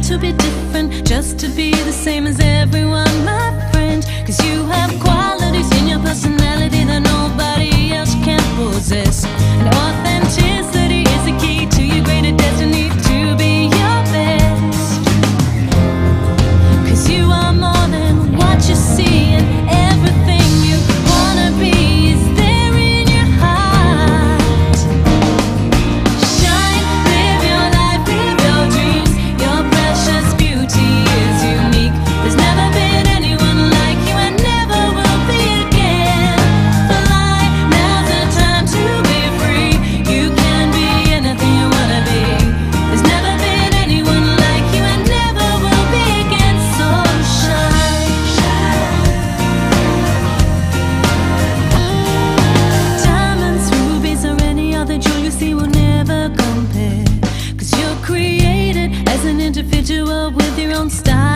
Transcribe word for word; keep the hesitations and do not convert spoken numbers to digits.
to be different, just to be the same as everyone, my friend. Cause you have qualities in your personality that nobody else can possess. And authenticity is the key to your greater destiny, to be your best. Cause you are more than what you see, and everything you wanna be is there in your heart. Shine, live your life, live your dreams. Your precious beauty is unique. There's never been anyone like you and never will be again. Fly, now's the time to be free. You can be anything you wanna be. There's never been anyone like you and never will be again. So shine, diamonds, rubies, or any other jewel you see will never compare. Cause you're created as an individual with your own style.